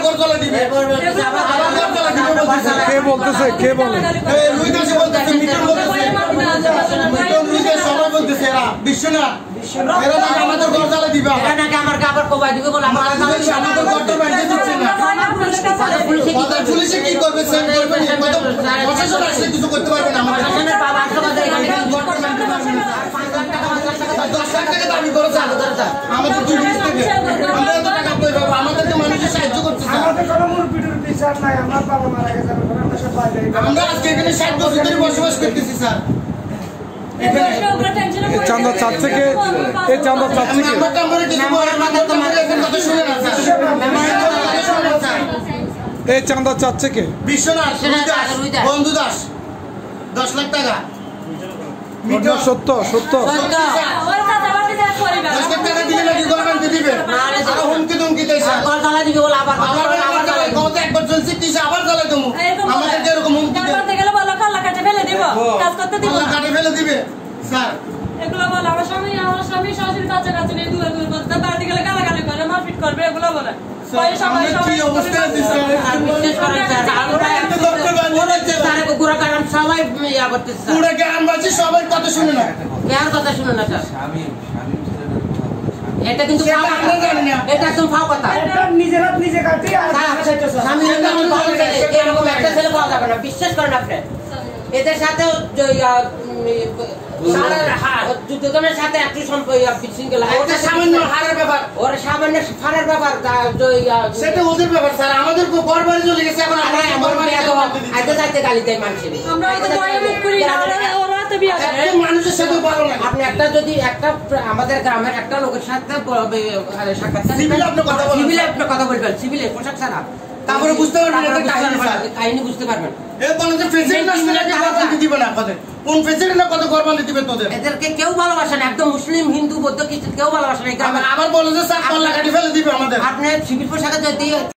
ঘর জ্বালা দিবে আবার ঘর জ্বালা দিবে বলতেছে কে বলতেছে কে বলে এই লুইদাসে বলতেছে মিটন বলতেছে মিটন লুইদাস সবাই বলতেছে এরা বিশ্বনাথ এরা নাকি আমাদের ঘর জ্বালা দিবে এরা নাকি আমার কাপড় কোবাই দিবে বলে আমার আমাদের ঘরটা বাইরে দিচ্ছে না পুলিশে কি করবে সেন করবে কত প্রশাসন আসলে কিছু করতে পারবে না আমাদের প্রশাসনের বাবা আসলে এখানে 10 লাখ টাকা দাবি করেছে আমাদের দুই মিনিট থেকে আমরা এত টাকা পাবো আমাদেরকে মানুষের সাহায্য করতেছে আমাদের কোনো মুরব্বির বিচার নাই আমার বাবা মারা গেছে আমরা সব বাইরে আমরা আজকে এখানে 60 বছর ধরে বসবাস করতেছি স্যার চাঁদা চাচ্ছে কে এই চাঁদা চাচ্ছে কে আমরা কামরে কিছু বলার মাথায় তোমার এখন কথা শুনে না স্যার এই চাঁদা চাচ্ছে কে বিশ্বনাথ বন্ধু দাস 10 লাখ টাকা ঘটনা সত্য সত্য 10 লাখ টাকা দিলে নাকি গভর্নমেন্ট দিবে আর হুমকি ধমকি দেয় ঘর জ্বালা দিবে বলে আবার কত একবার চলছে কিসে আবার জ্বালাই দেবো আমাদের যেরকম হুমকি দেয় কাটে ফেলে দিবে স্যার এগুলো বলে আমার স্বামী সরাসরি কাছাকাছি নেই দূরে দূরে করতে বাড়িতে গেলে গালাগালি করে মারপিট করবে এগুলো বলে কি অবস্থা আছে সবাই ইয়া করতেছে পুরো গ্রামবাসী সবাই কথা শুনে না কার কথা শুনে না স্যার এটা কিন্তু এটা একদম ফাও কথা নিজেরা নিজে কাটি আর স্বামী এরকম একটা ছেলে পাওয়া যাবে না বিশ্বাস করেন আপনি এদের সাথে দুজনের সাথে একটু বিশৃঙ্খলা সামান্য হারের ব্যাপার ওর সামান্য ফারের ব্যাপার সেটা ওদের ব্যাপার স্যার আমাদের ঘর বাড়ি চলে গেছে এখন আগে যাইতে গালি দেয় মানুষের মানুষের সাথে ভালো না আপনি একটা যদি একটা আমাদের গ্রামের একটা লোকের সাথে সাক্ষাৎকার সিভিলে আপনি কথা বলবেন সিভিলে পোশাক ছাড়া তারপরে বুঝতে পারবেন কাহিনী বুঝতে পারবেন কোন প্রেসিডেন্ট কত গর্বান্বিত দিবে তোদের এদেরকে কেউ ভালোবাসে না একদম মুসলিম হিন্দু বৌদ্ধ খ্রিস্টান কেউ ভালোবাসে না আবার বলে যে স্যার কল্লা কাটি ফেলে দিবে আমাদের আপনি সিভিল পোশাকে যদি